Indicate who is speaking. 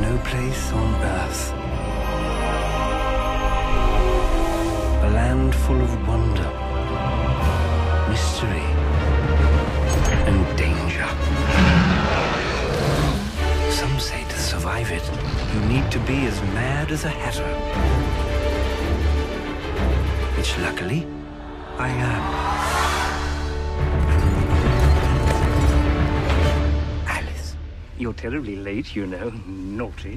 Speaker 1: no place on earth. A land full of wonder, mystery, and danger. Some say to survive it, you need to be as mad as a hatter. Which, luckily, I am. Alice, you're terribly late, you know. Naughty.